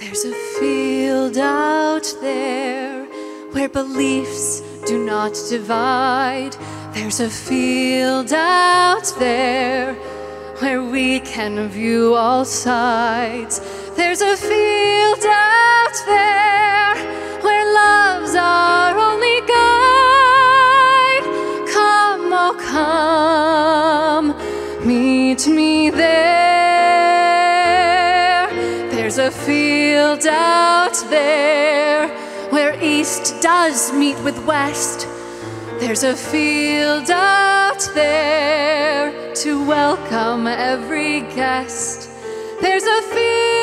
There's a field out there where beliefs do not divide. There's a field out there where we can view all sides. There's a field out there where love's our only guide. Come, oh come, meet me there. There's a field out there where east does meet with west. There's a field out there to welcome every guest. There's a field